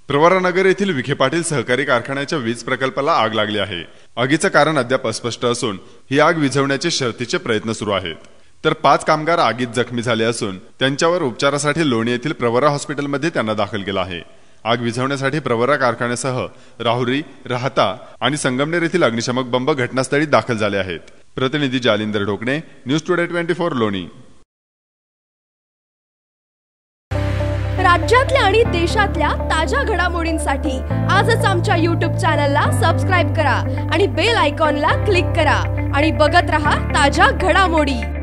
प्रवरानगर येथील विखे पाटील सहकारी कारखान्याच्या वीज प्रकल्पाला आग लागली आहे। आगीचे कारण अद्याप अस्पष्ट असून ही आग विझवण्याचे शर्थीचे प्रयत्न सुरू आहेत। तर 5 कामगार आगीत जखमी झाले असून त्यांच्यावर उपचारासाठी लोणी येथील प्रवरा हॉस्पिटलमध्ये त्यांना दाखल केलं आहे। आग विझवण्यासाठी प्रवरा कारखान्यासह राहुरी, राहता आणि संगमनेर येथील अग्निशमक बंब घटनास्थळी दाखल झाले आहेत। प्रतिनिधी जालिंदर ढोकणे, न्यूज टुडे 24 लोणी। राज्यातल्या आणि देशातल्या ताज्या घडामोडींसाठी आजच आमच्या YouTube चॅनलला सबस्क्राइब करा आणि बेल आयकॉनला क्लिक करा आणि बघत रहा ताज्या घडामोडी।